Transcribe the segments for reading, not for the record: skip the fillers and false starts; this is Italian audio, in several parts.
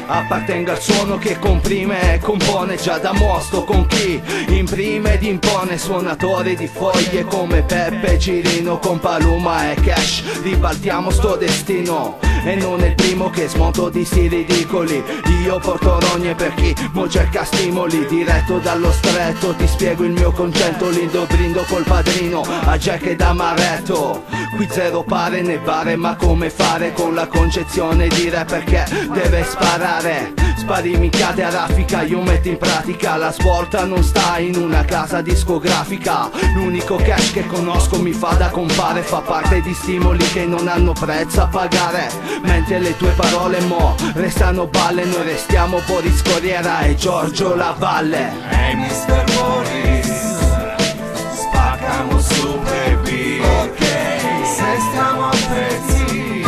appartenga al suono che comprime e compone già da mostro con chi imprime ed impone. Suonatori di foglie come Peppe Cirino, con Paluma e Cash ribaltiamo sto destino. E non è il primo che smonto di sti ridicoli, io porto rogne per chi mo cerca stimoli. Diretto dallo stretto ti spiego il mio concetto, lindo brindo col padrino a Jack ed Amaretto. Qui zero pare né bare, ma come fare con la concezione di re, perché deve sparare. Spari minchiate a raffica, io metto in pratica la svolta, non sta in una casa discografica. L'unico cash che conosco mi fa da compare, fa parte di stimoli che non hanno prezzo a pagare. Mentre le tue parole mo restano balle, noi restiamo Boris Corriera e Giorgio Lavalle. Hey Mr. Boris, spaccamo su baby, ok, se stiamo a pezzi,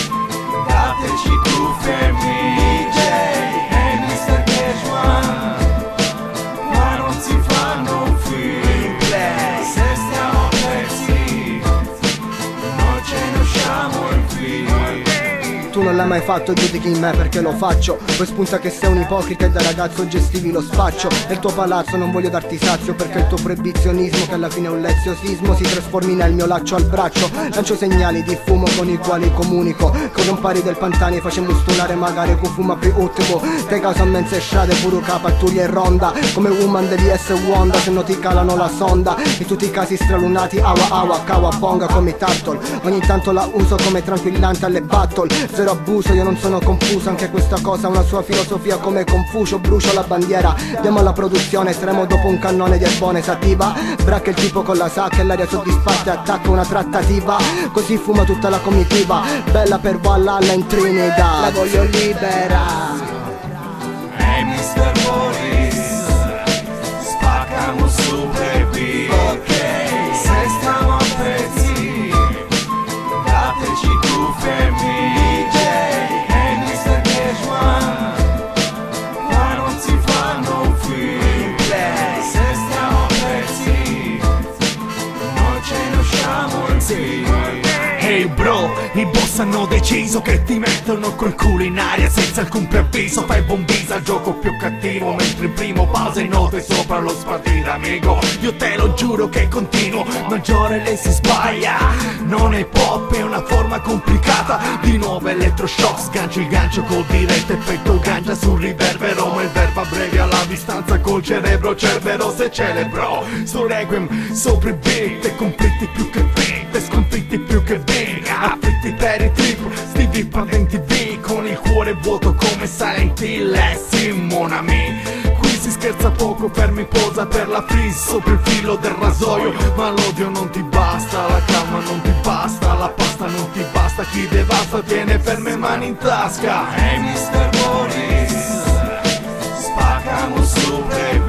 dateci cuffie e DJ. Hey Mr. Cashman, qua non si fanno un film, se stiamo a pezzi, noi ce ne usciamo in film. Tu non l'hai mai fatto, giudichi in me perché lo faccio. Poi spunta che sei un ipocrita e da ragazzo gestivi lo spaccio. Nel tuo palazzo non voglio darti sazio, perché il tuo proibizionismo, che alla fine è un leziosismo, si trasformi nel mio laccio al braccio. Lancio segnali di fumo con i quali comunico, con un pari del pantani facciamo stonare magari con fuma più ultimo. Te causa mense strade, puro pattuglia e ronda, come woman devi essere Wanda, se no ti calano la sonda. In tutti i casi stralunati, awa awa, kawabonga come i turtle. Ogni tanto la uso come tranquillante alle battle. Zero abuso, io non sono confuso, anche questa cosa ha una sua filosofia come Confucio. Brucio la bandiera, diamo alla produzione, estremo dopo un cannone di erbone sativa. Bracca il tipo con la sacca e l'aria soddisfatta e attacca una trattativa. Così fuma tutta la comitiva, bella per Valhalla in Trinidad. La voglio libera. Hey Mr. Boris, spaccamo su baby, ok, se stiamo a pezzi, dateci cuffie e DJ. Hey Mr. Cashman, qua non si fanno un film, se stiamo a pezzi, noi ce ne usciamo in film. Hey bro, i boss hanno deciso che ti mettono col culo in aria senza alcun preavviso. Fai buon viso al gioco più cattivo, mentre in primo pausa e note sopra lo spartire amico. Io te lo giuro che continuo, maggiore lei si sbaglia. Non è pop, è una forma complicata. Di nuovo elettroshock, sgancio il gancio col diretto effetto ganja sul riverbero. Ma il verbo abbrevia la distanza col cerebro, cerbero se celebro. Sto requiem sopra i beat, e conflitti più che beat, e sconfitti più che beat. Afflitti per i trip, Stevie Patenti V, con il cuore vuoto come Silent Hill e Simonami. Qui si scherza poco, fermi posa per la freeze sopra il filo del rasoio. Ma l'odio non ti basta, la calma non ti basta, la pasta non ti basta, chi devasta tiene ferme mani in tasca. Hey Mr. Boris, spaccamo su baby,